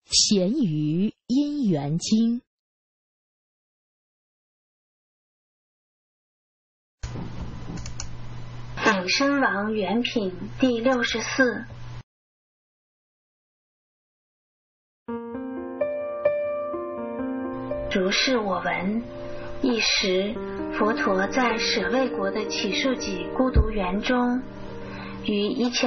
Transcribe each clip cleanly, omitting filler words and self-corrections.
闲语姻缘经。 鼎身王原品第64。如是我闻，一时佛陀在舍卫国的祇树给孤独园中，与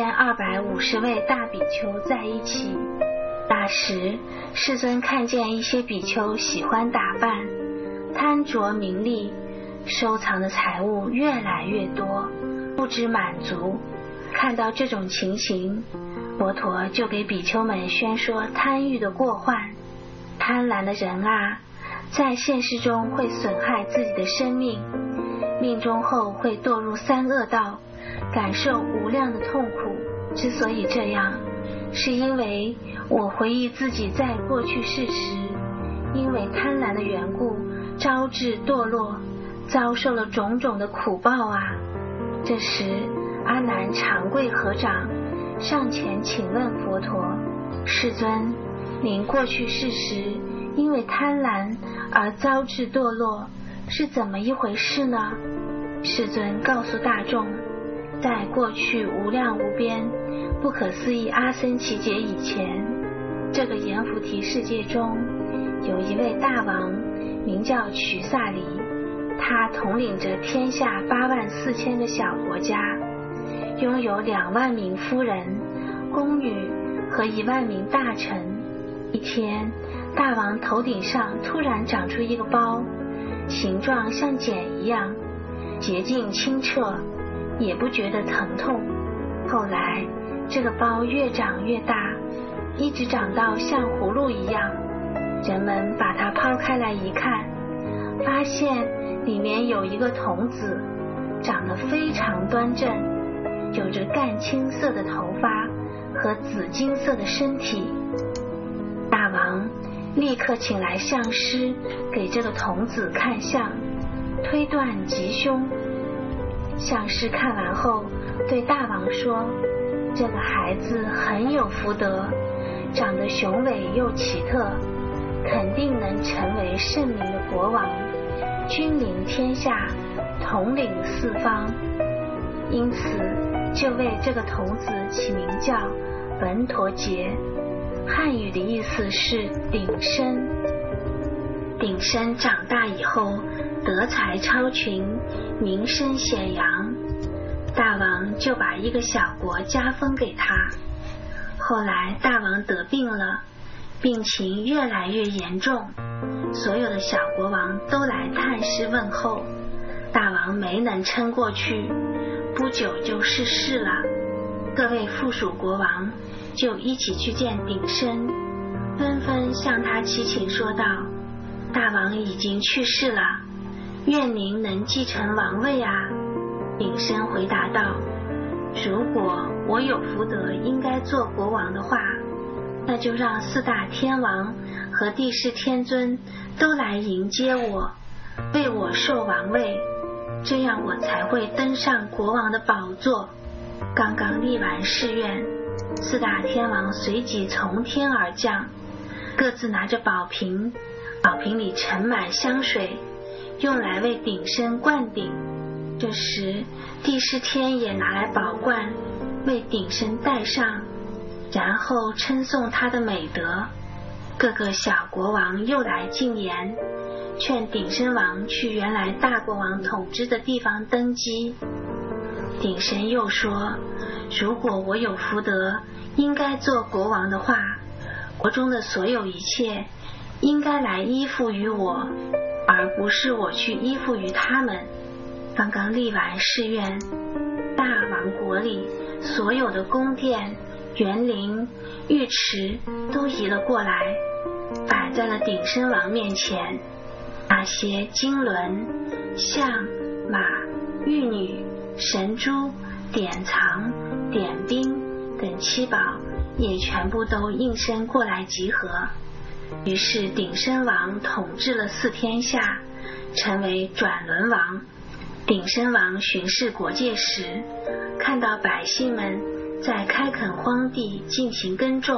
1250位大比丘在一起。那时世尊看见一些比丘喜欢打扮，贪着名利，收藏的财物越来越多，不知满足。看到这种情形，佛陀就给比丘们宣说贪欲的过患。贪婪的人啊，在现实中会损害自己的生命，命终后会堕入三恶道，感受无量的痛苦。之所以这样，是因为我回忆自己在过去世时，因为贪婪的缘故，招致堕落，遭受了种种的苦报啊。这时阿难长跪合掌，上前请问佛陀：世尊，您过去世时因为贪婪而遭致堕落，是怎么一回事呢？世尊告诉大众，在过去无量无边不可思议阿僧祇劫以前，这个阎浮提世界中有一位大王，名叫瞿萨黎，他统领着天下84000个小国家，拥有2万名夫人、宫女和1万名大臣。一天，大王头顶上突然长出一个包，形状像茧一样，洁净清澈，也不觉得疼痛。后来这个包越长越大，一直长到像葫芦一样。人们把它抛开来一看，发现里面有一个童子，长得非常端正，有着紺青色的头发和紫金色的身体。大王立刻请来相师给这个童子看相，推断吉凶。相师看完后对大王说，这个孩子很有福德，长得雄伟又奇特，肯定能成为圣明的国王，君临天下，统领四方。因此就为这个童子起名叫文陀杰，汉语的意思是鼎身。鼎身长大以后德才超群，名声显扬，大王就把一个小国加封给他。后来大王得病了，病情越来越严重，所有的小国王都来探视问候，大王没能撑过去，不久就逝世了。各位附属国王就一起去见鼎身，纷纷向他祈请说道：大王已经去世了，愿您能继承王位啊。鼎身回答道：如果我有福德应该做国王的话，那就让4大天王和帝释天尊都来迎接我，为我授王位，这样我才会登上国王的宝座。刚刚立完誓愿，4大天王随即从天而降，各自拿着宝瓶，宝瓶里盛满香水，用来为鼎身灌顶。这时帝释天也拿来宝冠，为鼎身戴上，然后称颂他的美德。各个小国王又来进言，劝鼎身王去原来大国王统治的地方登基。鼎身又说，如果我有福德应该做国王的话，国中的所有一切应该来依附于我，而不是我去依附于他们。刚刚立完誓愿，大王国里所有的宫殿、园林、浴池都移了过来，摆在了鼎身王面前。那些金轮、象、马、玉女、神珠、典藏、点兵等七宝也全部都应声过来集合。于是鼎身王统治了4天下，成为转轮王。鼎身王巡视国界时，看到百姓们在开垦荒地进行耕种，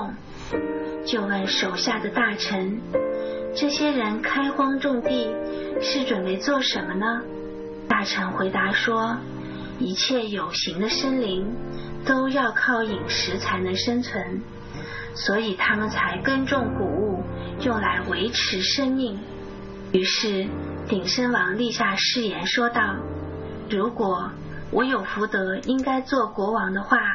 就问手下的大臣，这些人开荒种地是准备做什么呢？大臣回答说，一切有形的生灵都要靠饮食才能生存，所以他们才耕种谷物，用来维持生命。于是鼎生王立下誓言说道，如果我有福德应该做国王的话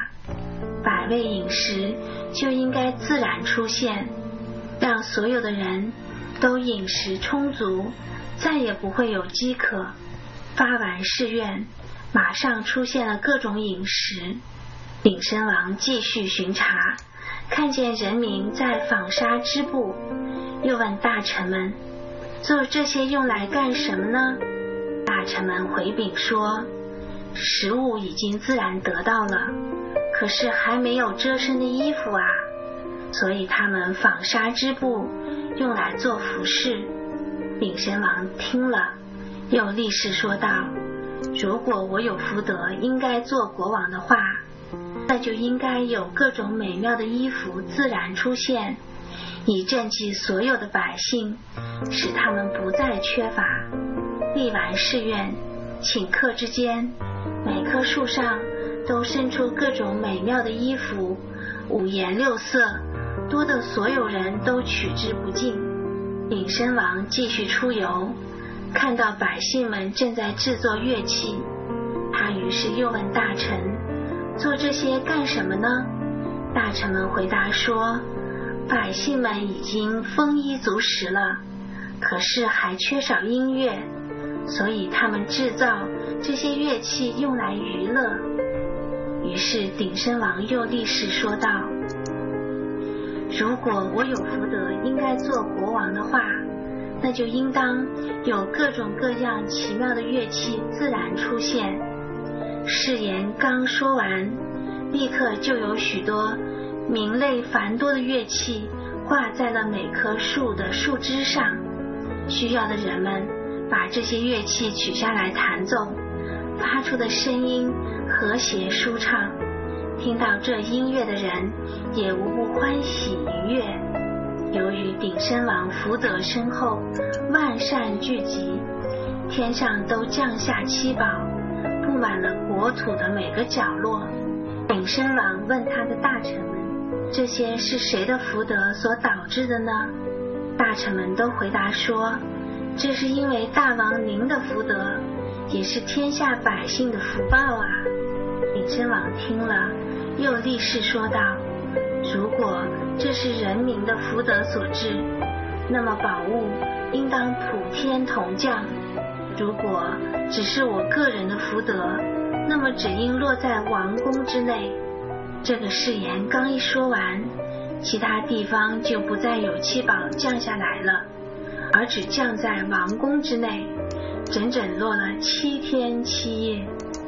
，100味饮食就应该自然出现，让所有的人都饮食充足，再也不会有饥渴。发完誓愿，马上出现了各种饮食。鼎生王继续巡查，看见人民在纺纱织布，又问大臣们，做这些用来干什么呢？大臣们回禀说，食物已经自然得到了，可是还没有遮身的衣服啊，所以他们纺纱织布，用来做服饰。鼎生王听了，又立誓说道，如果我有福德应该做国王的话，那就应该有各种美妙的衣服自然出现，以赈济所有的百姓，使他们不再缺乏。立完誓愿，顷刻之间，每棵树上都生出各种美妙的衣服，5颜6色，多得所有人都取之不尽。鼎生王继续出游，看到百姓们正在制作乐器，他于是又问大臣，做这些干什么呢？大臣们回答说，百姓们已经丰衣足食了，可是还缺少音乐，所以他们制造这些乐器用来娱乐。于是鼎生王又立誓说道，如果我有福德应该做国王的话，那就应当有各种各样奇妙的乐器自然出现。誓言刚说完，立刻就有许多名类繁多的乐器挂在了每棵树的树枝上，需要的人们把这些乐器取下来弹奏，发出的声音和谐舒畅，听到这音乐的人也无不欢喜愉悦。由于鼎生王福德深厚，万善聚集，天上都降下七宝，布满了国土的每个角落。鼎生王问他的大臣们，这些是谁的福德所导致的呢？大臣们都回答说，这是因为大王您的福德，也是天下百姓的福报啊。鼎生王听了，又立誓说道，如果这是人民的福德所致，那么宝物应当普天同降；如果只是我个人的福德，那么只应落在王宫之内。这个誓言刚一说完，其他地方就不再有七宝降下来了，而只降在王宫之内，整整落了7天7夜。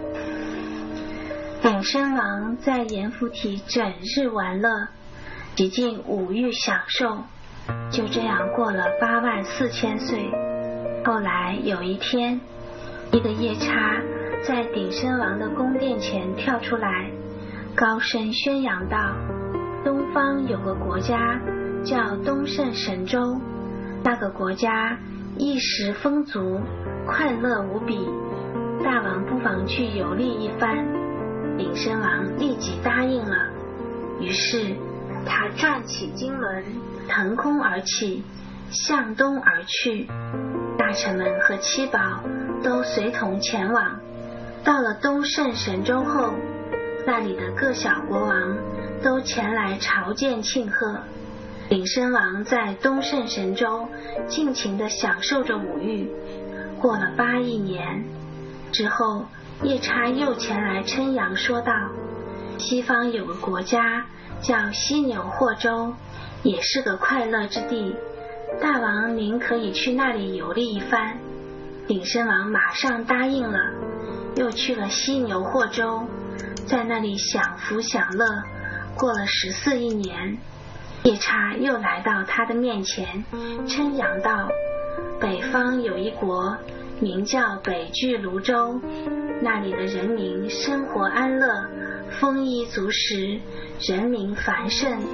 鼎生王在阎浮提整日玩乐，极尽五欲享受，就这样过了84000岁。后来有一天，一个夜叉在鼎生王的宫殿前跳出来，高声宣扬道，东方有个国家叫东胜神州，那个国家衣食丰足，快乐无比，大王不妨去游历一番。鼎生王立即答应了，于是他转起经轮，腾空而起，向东而去。大臣们和七宝都随同前往。到了东胜神州后，那里的各小国王都前来朝见庆贺。鼎生王在东胜神州尽情地享受着五欲。过了8亿年之后，夜叉又前来称扬说道，西方有个国家叫犀牛霍州，也是个快乐之地，大王您可以去那里游历一番。鼎生王马上答应了，又去了犀牛霍州，在那里享福享乐。过了14亿年，夜叉又来到他的面前，称扬道，北方有一国名叫北俱泸州，那里的人民生活安乐，丰衣足食，人民繁盛，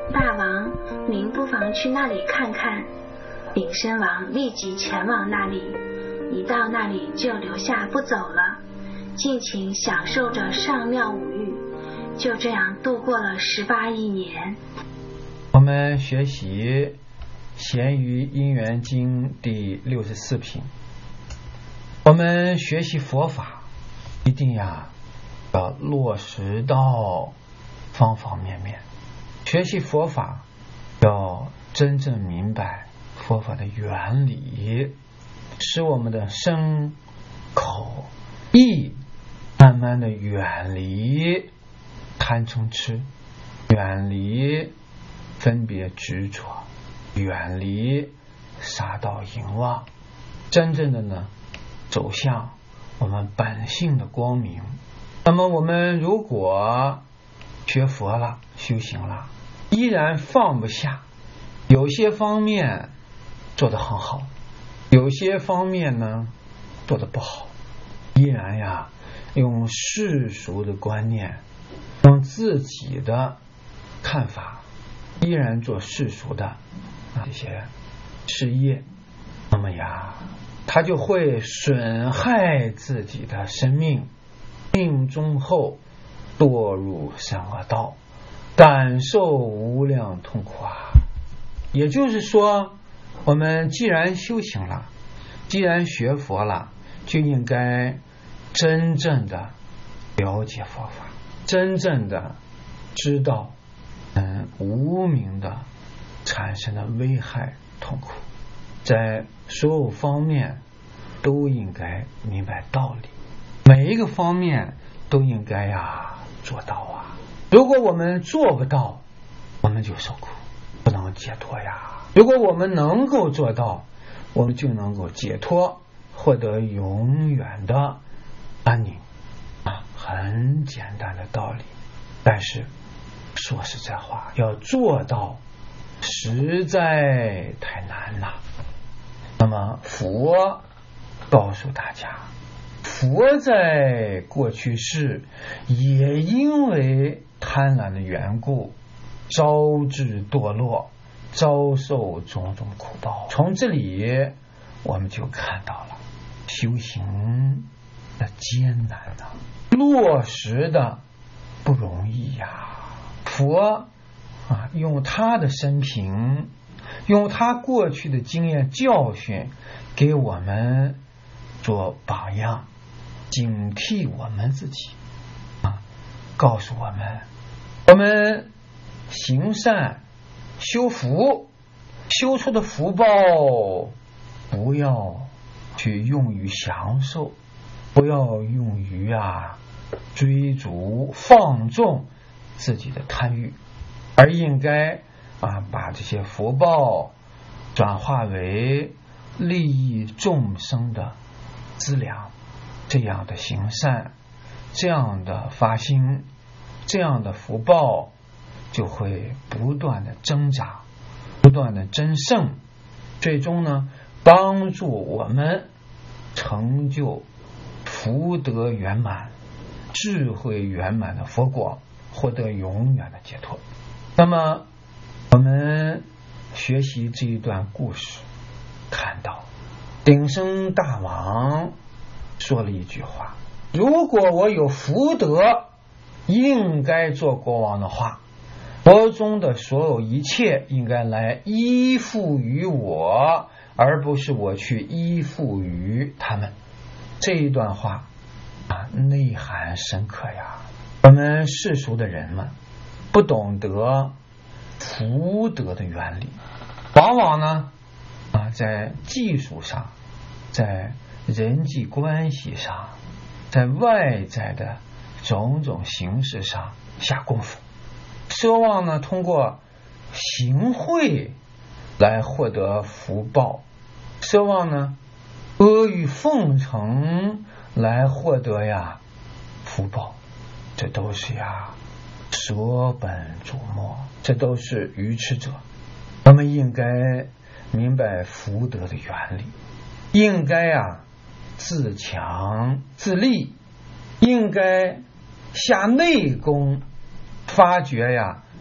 大王，您不妨去那里看看。丙申王立即前往那里，一到那里就留下不走了，尽情享受着上妙五欲，就这样度过了18亿年。 我们学习《咸鱼因缘经》第64品，我们学习佛法一定要落实到方方面面，学习佛法要真正明白佛法的原理，使我们的身口意慢慢的远离贪嗔痴，远离分别执着，远离杀盗淫妄，真正的呢走向我们本性的光明。那么我们如果学佛了，修行了，依然放不下，有些方面做得很好，有些方面呢做得不好，依然用世俗的观念，用自己的看法，依然做世俗的这些事业，那么他就会损害自己的生命，命终后堕入善恶道，感受无量痛苦也就是说，我们既然修行了，既然学佛了，就应该真正的了解佛法，真正的知道无明的产生的危害痛苦，在所有方面都应该明白道理，每一个方面都应该做到如果我们做不到，我们就受苦，不能解脱如果我们能够做到，我们就能够解脱，获得永远的安宁很简单的道理，但是说实在话，要做到实在太难了。那么佛告诉大家，佛在过去世也因为贪婪的缘故，招致堕落，遭受种种苦报。从这里我们就看到了修行的艰难落实的不容易佛用他的生平，用他过去的经验教训，给我们做榜样，警惕我们自己告诉我们行善修福，修出的福报不要去用于享受，不要用于追逐放纵自己的贪欲，而应该把这些福报转化为利益众生的资粮，这样的行善，这样的发心，这样的福报就会不断的增长，不断的增盛，最终呢帮助我们成就福德圆满、智慧圆满的佛果，获得永远的解脱。那么我们学习这一段故事，看到顶生大王说了一句话，如果我有福德应该做国王的话，国中的所有一切应该来依附于我，而不是我去依附于他们。这一段话内涵深刻我们世俗的人们不懂得福德的原理，往往呢在技术上，在人际关系上，在外在的种种形式上下功夫，奢望呢通过行贿来获得福报，奢望呢阿谀奉承来获得福报，这都是舍本逐末，这都是愚痴者。我们应该明白福德的原理，应该自强自立，应该下内功，发掘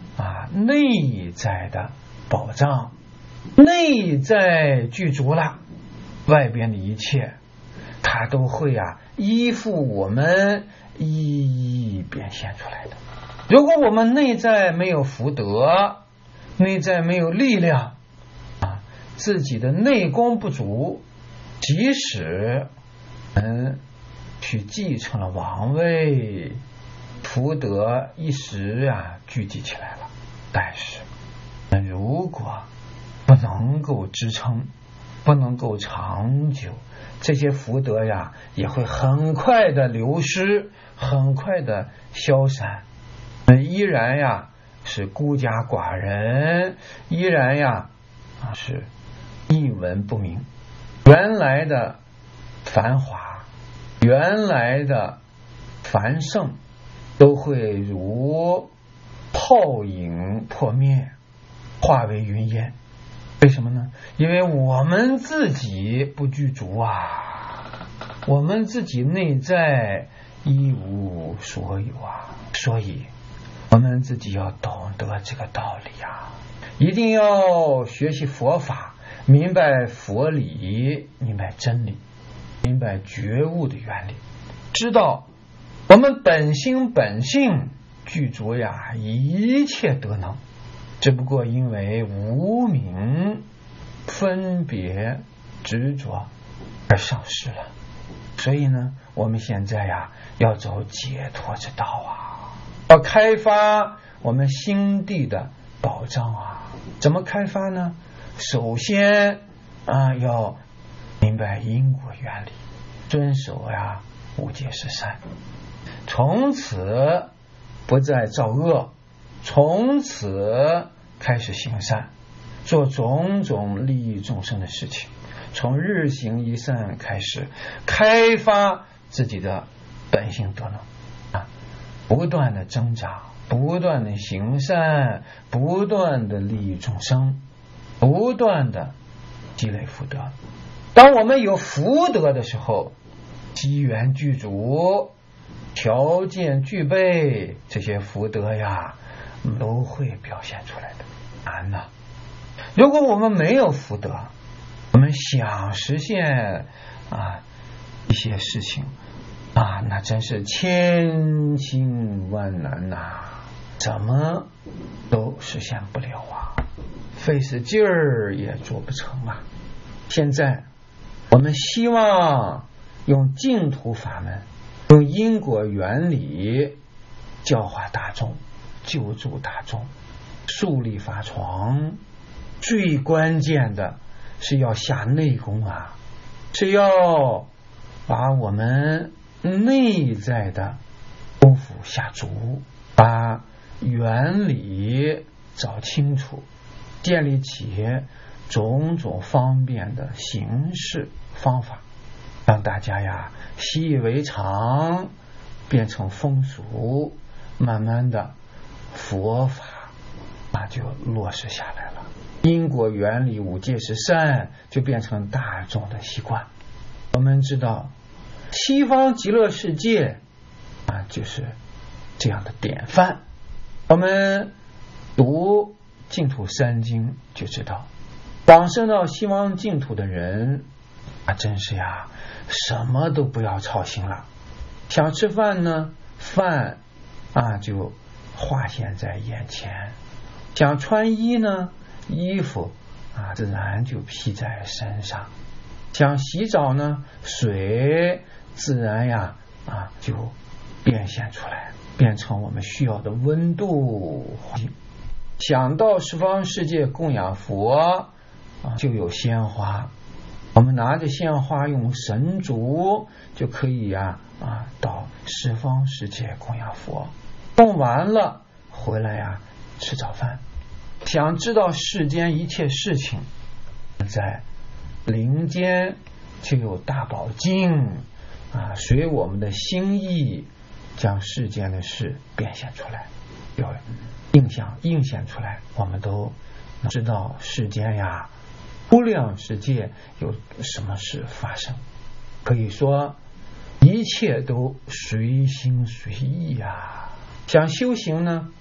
内在的保障，内在具足了，外边的一切它都会依附我们一一变现出来的。如果我们内在没有福德，内在没有力量自己的内功不足，即使去继承了王位，福德一时聚集起来了，但是如果不能够支撑，不能够长久，这些福德也会很快的流失，很快的消散，依然是孤家寡人，依然是一文不名。原来的繁华，原来的繁盛都会如泡影破灭，化为云烟。为什么呢？因为我们自己不具足我们自己内在一无所有所以我们自己要懂得这个道理一定要学习佛法，明白佛理，明白真理，明白觉悟的原理，知道我们本心本性具足一切德能，只不过因为无明分别执着而丧失了。所以呢，我们现在要走解脱之道要开发我们心地的宝藏怎么开发呢？首先要明白因果原理，遵守五戒十善，从此不再造恶，从此开始行善，做种种利益众生的事情，从日行一善开始开发自己的本性德能不断的增长，不断的行善，不断的利益众生，不断的积累福德。当我们有福德的时候，机缘具足，条件具备，这些福德都会表现出来的。难呢，如果我们没有福德，我们想实现一些事情那真是千辛万难怎么都实现不了费死劲儿也做不成现在我们希望用净土法门，用因果原理教化大众，救助大众，树立法床。最关键的是要下内功是要把我们内在的功夫下足，把原理找清楚，建立起种种方便的形式方法，让大家习以为常，变成风俗，慢慢的佛法就落实下来了，因果原理五戒十善就变成大众的习惯。我们知道西方极乐世界就是这样的典范。我们读净土三经就知道，往生到西方净土的人真是什么都不要操心了。想吃饭呢，饭就化现在眼前；想穿衣呢，衣服自然就披在身上；想洗澡呢，水自然就变现出来，变成我们需要的温度。想到十方世界供养佛就有鲜花，我们拿着鲜花用神烛就可以到十方世界供养佛，供完了回来吃早饭。想知道世间一切事情，在灵间就有大宝镜随我们的心意将世间的事变现出来，有映现出来，我们都知道世间无量世界有什么事发生。可以说一切都随心随意想修行呢，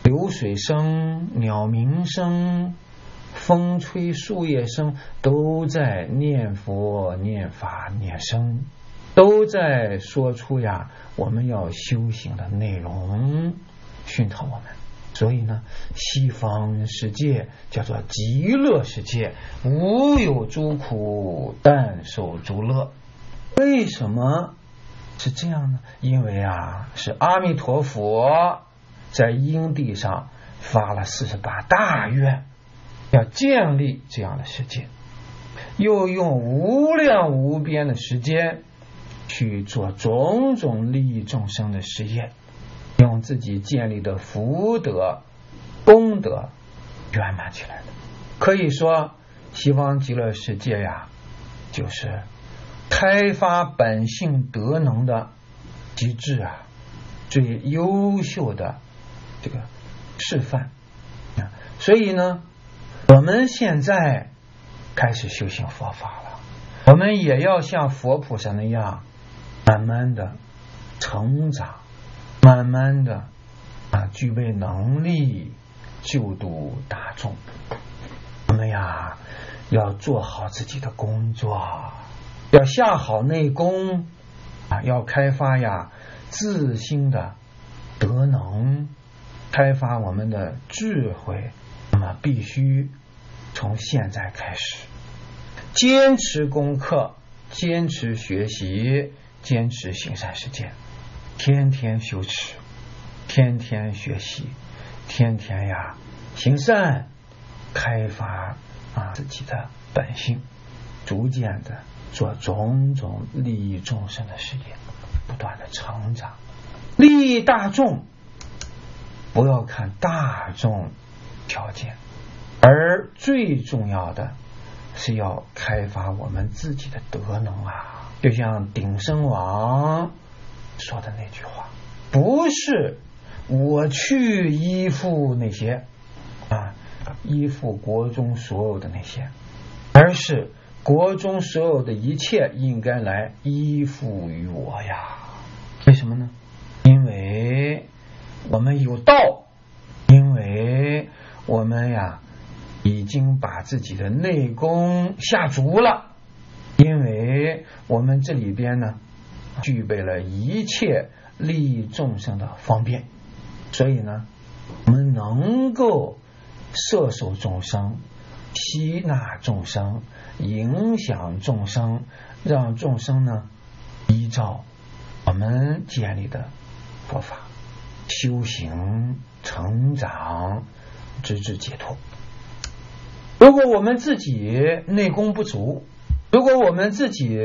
流水声、鸟鸣声、风吹树叶声，都在念佛、念法、念僧，都在说出呀我们要修行的内容，熏陶我们。所以呢，西方世界叫做极乐世界，无有诸苦，但受诸乐。为什么是这样呢？因为是阿弥陀佛在因地上发了48大愿，要建立这样的世界，又用无量无边的时间去做种种利益众生的事业，用自己建立的福德功德圆满起来的。可以说西方极乐世界就是开发本性德能的极致最优秀的这个示范。所以呢，我们现在开始修行佛法了，我们也要像佛菩萨那样慢慢的成长，慢慢的具备能力救度大众。我们要做好自己的工作，要下好内功要开发自心的德能，开发我们的智慧。那么必须从现在开始坚持功课，坚持学习，坚持行善实践，天天修持，天天学习，天天行善，开发自己的本性，逐渐的做种种利益众生的事业，不断的成长，利益大众。不要看大众条件，而最重要的是要开发我们自己的德能就像鼎生王说的那句话，不是我去依附那些依附国中所有的那些，而是国中所有的一切应该来依附于我为什么呢？因为我们有道，因为我们已经把自己的内功下足了，因为我们这里边呢具备了一切利益众生的方便，所以呢我们能够摄受众生，吸纳众生，影响众生，让众生呢依照我们建立的佛法修行成长，直至解脱。如果我们自己内功不足，如果我们自己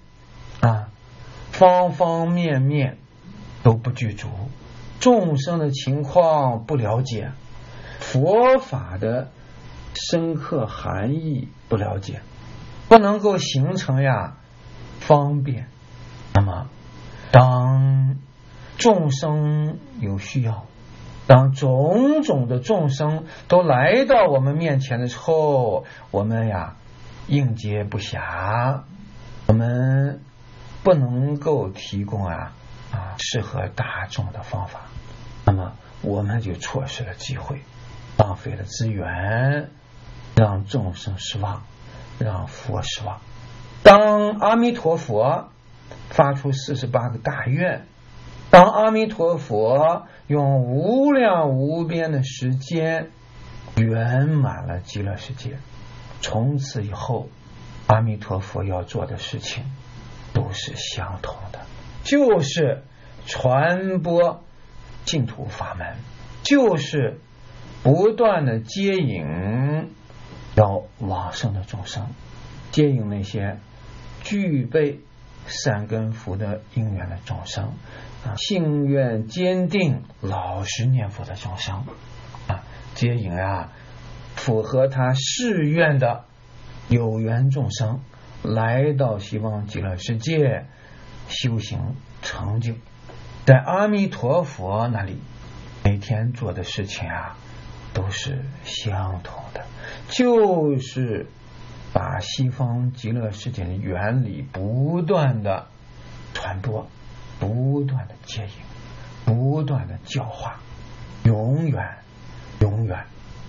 方方面面都不具足，众生的情况不了解，佛法的深刻含义不了解，不能够形成方便，那么当众生有需要，当种种的众生都来到我们面前的时候，我们应接不暇，我们不能够提供适合大众的方法，那么我们就错失了机会，浪费了资源，让众生失望，让佛失望。当阿弥陀佛发出48个大愿，当阿弥陀佛用无量无边的时间圆满了极乐世界，从此以后阿弥陀佛要做的事情都是相同的，就是传播净土法门，就是不断的接引要往生的众生，接引那些具备善根福的因缘的众生，信愿坚定老实念佛的众生，接引符合他誓愿的有缘众生来到西方极乐世界修行成就。在阿弥陀佛那里每天做的事情都是相同的，就是把西方极乐世界的原理不断的传播，不断的接引，不断的教化，永远永远。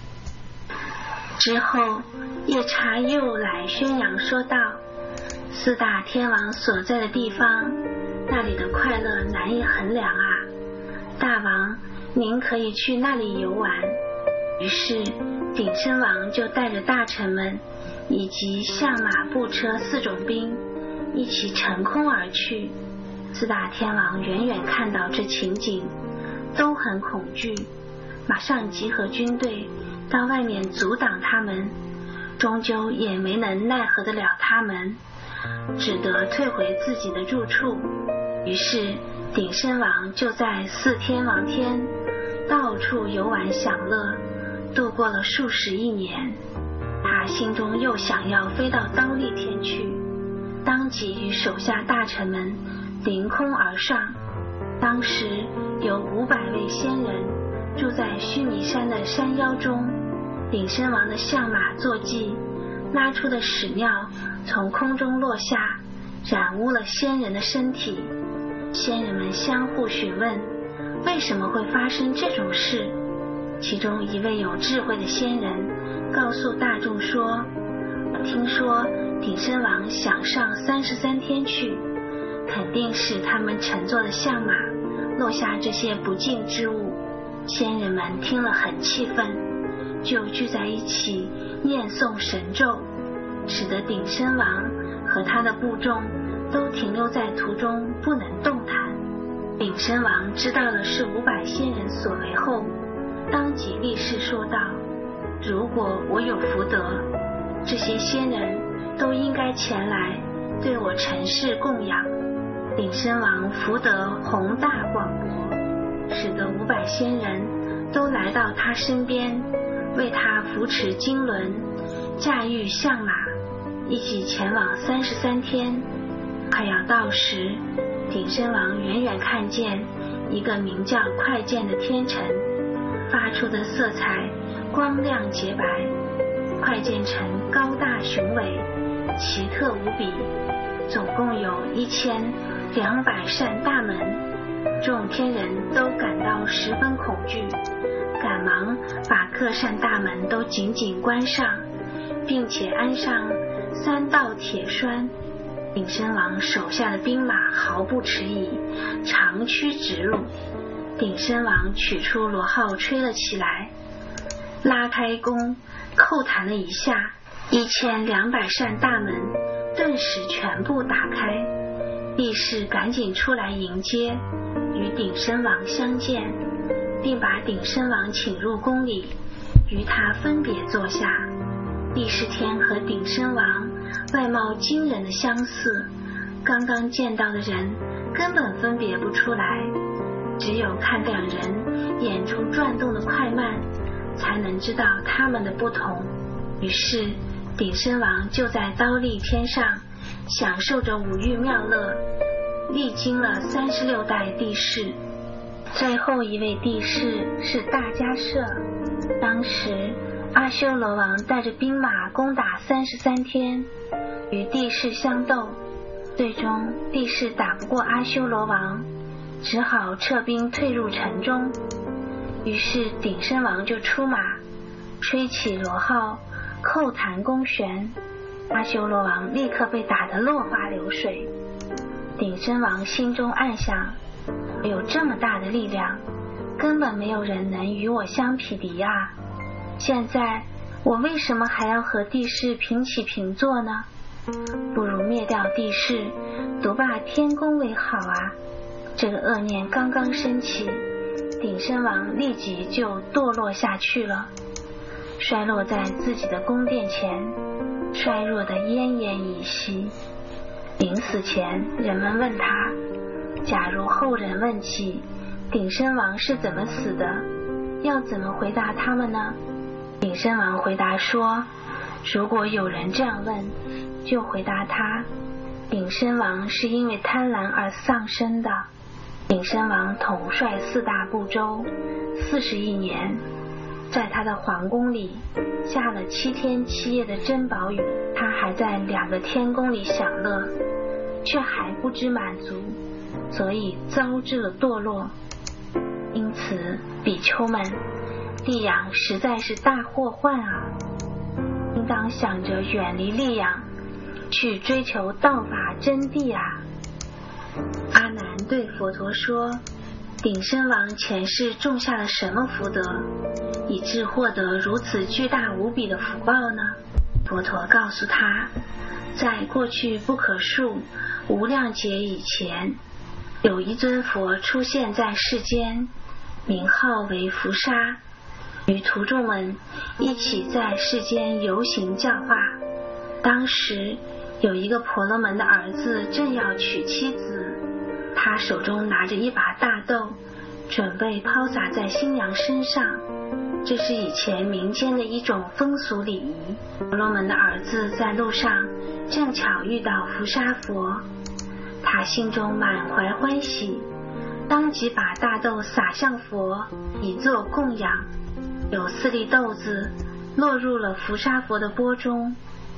之后，夜叉又来宣扬说道：四大天王所在的地方，那里的快乐难以衡量啊！大王，您可以去那里游玩。于是，鼎身王就带着大臣们以及象马步车4种兵一起乘空而去。四大天王远远看到这情景，都很恐惧，马上集合军队到外面阻挡他们，终究也没能奈何得了他们，只得退回自己的住处。于是鼎身王就在4天王天到处游玩享乐，度过了数十亿年。他心中又想要飞到刀立天去，当即与手下大臣们凌空而上。当时有500位仙人住在须弥山的山腰中，鼎身王的象马坐骑拉出的屎尿从空中落下，染污了仙人的身体。仙人们相互询问，为什么会发生这种事？其中一位有智慧的仙人告诉大众说：听说鼎身王想上33天去，肯定是他们乘坐的象马落下这些不净之物。仙人们听了很气愤，就聚在一起念诵神咒，使得鼎身王和他的部众都停留在途中不能动弹。鼎身王知道了是500仙人所为后，当即立誓说道：如果我有福德，这些仙人都应该前来对我陈氏供养。鼎身王福德宏大广博，使得500仙人都来到他身边，为他扶持经轮，驾驭象马，一起前往33天。快要到时，鼎身王远远看见一个名叫快剑的天神发出的色彩光亮洁白。快剑城高大雄伟，奇特无比，总共有1200扇大门。众天人都感到十分恐惧，赶忙把各扇大门都紧紧关上，并且安上3道铁栓。鼎身王手下的兵马毫不迟疑，长驱直入。鼎身王取出罗号吹了起来，拉开弓，扣弹了一下，1200扇大门顿时全部打开。帝释赶紧出来迎接，与鼎身王相见，并把鼎身王请入宫里，与他分别坐下。帝释天和鼎身王外貌惊人的相似，刚刚见到的人根本分别不出来，只有看两人眼珠转动的快慢，才能知道他们的不同。于是鼎身王就在刀立天上享受着五欲妙乐，历经了36代帝释。最后一位帝释是大迦摄。当时阿修罗王带着兵马攻打33天，与帝释相斗，最终帝释打不过阿修罗王，只好撤兵退入城中。于是鼎身王就出马，吹起罗号，扣弹弓弦，阿修罗王立刻被打得落花流水。鼎身王心中暗想，有这么大的力量，根本没有人能与我相匹敌啊！现在我为什么还要和帝释平起平坐呢？不如灭掉帝释，独霸天宫为好啊！这个恶念刚刚升起，鼎身王立即就堕落下去了，摔落在自己的宫殿前，衰弱得奄奄一息。临死前，人们问他，假如后人问起鼎身王是怎么死的，要怎么回答他们呢？鼎身王回答说，如果有人这样问，就回答他，鼎身王是因为贪婪而丧生的。鼎身王统帅4大部洲41年，在他的皇宫里下了7天7夜的珍宝雨，他还在2个天宫里享乐，却还不知满足，所以遭致了堕落。因此比丘们， 溧阳实在是大祸患啊，应当想着远离溧阳，去追求道法真谛啊。阿难对佛陀说，顶生王前世种下了什么福德，以致获得如此巨大无比的福报呢？佛陀告诉他，在过去不可数无量劫以前，有一尊佛出现在世间，名号为伏沙，与徒众们一起在世间游行教化。当时有一个婆罗门的儿子正要娶妻子，他手中拿着一把大豆，准备抛洒在新娘身上，这是以前民间的一种风俗礼仪。婆罗门的儿子在路上正巧遇到伏沙佛，他心中满怀欢喜，当即把大豆撒向佛，以作供养。有4粒豆子落入了伏沙佛的钵中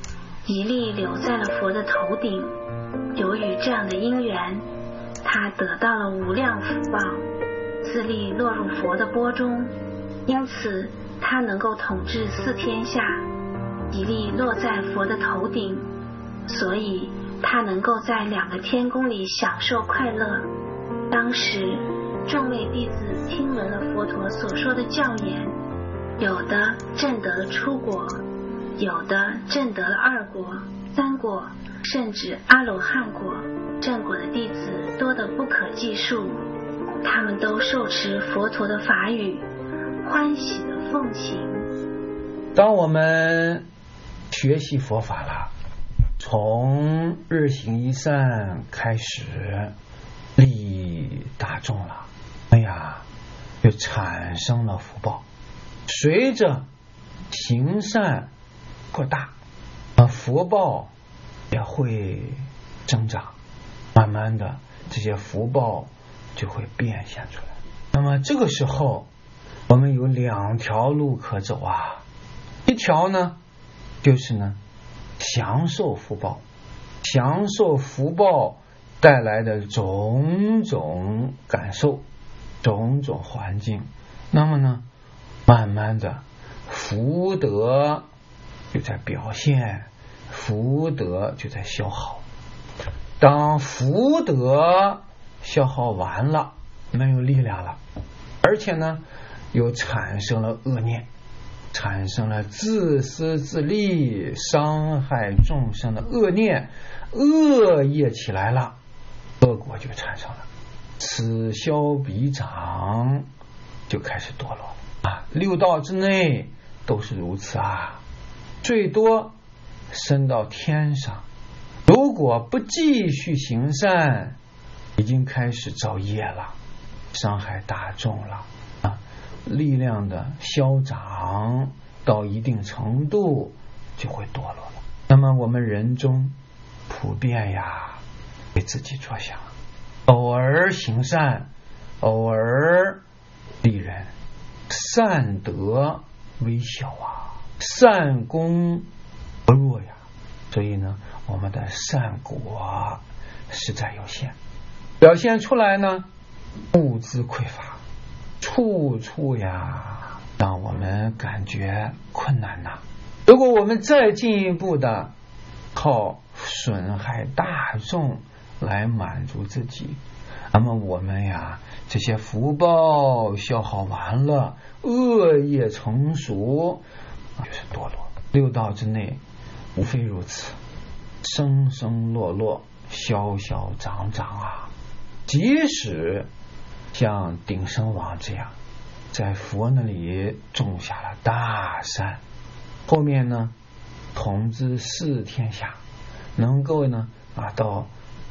，1粒留在了佛的头顶。由于这样的因缘，他得到了无量福报。4粒落入佛的钵中，因此他能够统治4天下。1粒落在佛的头顶，所以他能够在2个天宫里享受快乐。当时众位弟子听闻了佛陀所说的教言，有的证得了初果，有的证得了2果、3果，甚至阿罗汉果。正果的弟子多得不可计数，他们都受持佛陀的法语，欢喜的奉行。 当我们学习佛法了，从日行一善开始利益大众了，就产生了福报。随着行善扩大，福报也会增长，慢慢的这些福报就会变现出来。那么这个时候我们有2条路可走啊。一条呢就是享受福报，享受福报带来的种种感受、种种环境，那么慢慢的福德就在表现，福德就在消耗。当福德消耗完了，没有力量了，而且又产生了恶念，产生了自私自利、伤害众生的恶念，恶业起来了，恶果就产生了，此消彼长，就开始堕落了6道之内都是如此啊，最多升到天上。如果不继续行善，已经开始造业了，伤害大众了力量的消长到一定程度就会堕落了。那么我们人中普遍为自己着想，偶尔行善，偶尔利人，善德微小善功不弱所以我们的善果实在有限，表现出来物资匮乏，处处让我们感觉困难如果我们再进一步的靠损害大众来满足自己，那么我们这些福报消耗完了，恶业成熟，就是堕落。6道之内无非如此，生生落落，消消长长即使像顶生王这样在佛那里种下了大善，后面统治4天下，能够到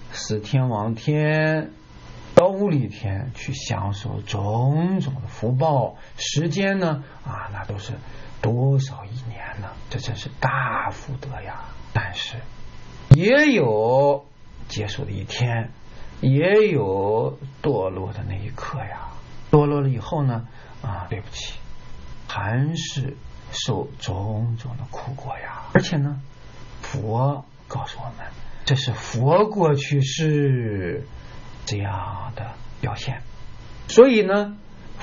4天王天到忤利天去享受种种的福报，时间那都是多少亿年呢？这真是大福德但是也有结束的一天，也有堕落的那一刻堕落了以后对不起，还是受种种的苦果而且佛告诉我们，这是佛过去世这样的表现。所以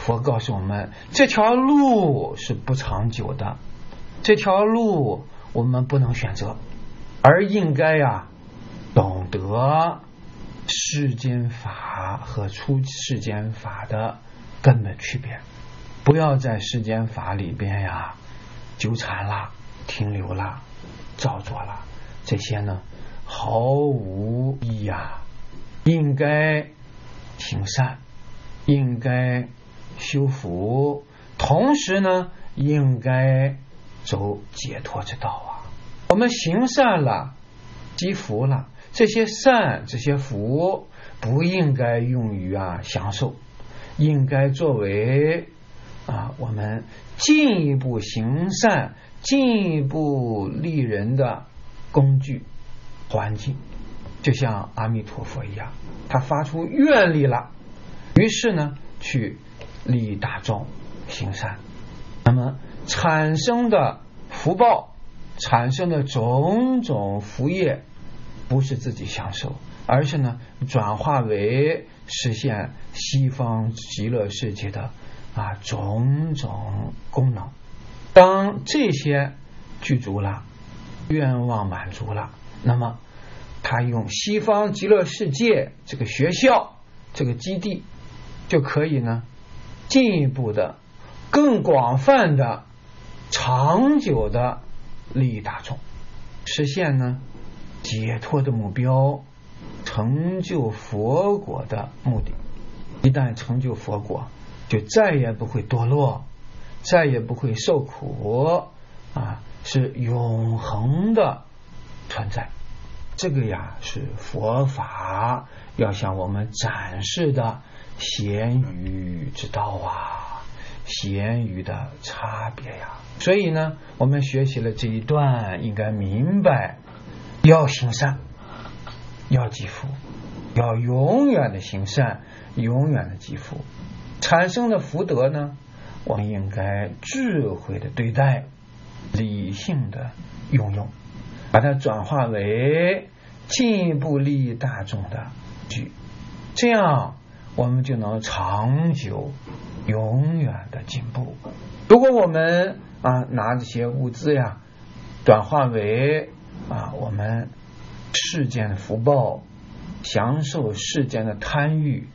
佛告诉我们，这条路是不长久的，这条路我们不能选择，而应该懂得世间法和出世间法的根本区别，不要在世间法里边纠缠了、停留了、造作了，这些呢毫无意义应该行善，应该修福，同时呢应该走解脱之道我们行善了，积福了，这些善这些福不应该用于享受，应该作为我们进一步行善、进一步利人的工具环境。就像阿弥陀佛一样，他发出愿力了，于是呢去利益大众行善，那么产生的福报，产生的种种福业不是自己享受，而是呢转化为实现西方极乐世界的种种功能。当这些具足了，愿望满足了，那么他用西方极乐世界这个学校这个基地就可以呢进一步的更广泛的长久的利益大众，实现呢解脱的目标，成就佛果的目的。一旦成就佛果，就再也不会堕落，再也不会受苦是永恒的存在。这个是佛法要向我们展示的贤愚之道贤愚的差别所以呢我们学习了这一段，应该明白要行善，要积福，要永远的行善，永远的积福。产生的福德呢，我们应该智慧的对待，理性的运用，把它转化为进一步利益大众的举，这样我们就能长久永远的进步。如果我们拿这些物资转化为我们世间的福报，享受世间的贪欲，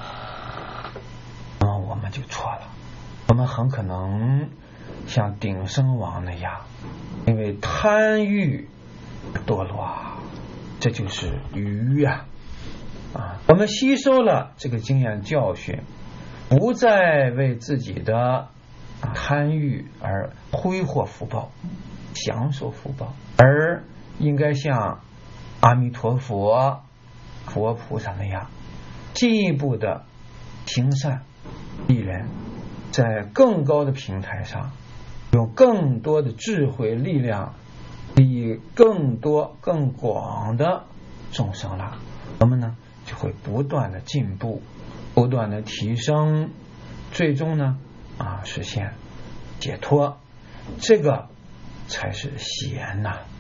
那么我们就错了，我们很可能像顶生王那样，因为贪欲堕落这就是愚我们吸收了这个经验教训，不再为自己的贪欲而挥霍福报，享受福报，而应该像阿弥陀佛、佛菩萨那样，进一步的行善利人，在更高的平台上，用更多的智慧力量，利益更多更广的众生了。我们呢就会不断的进步，不断的提升，最终呢实现解脱。这个才是贤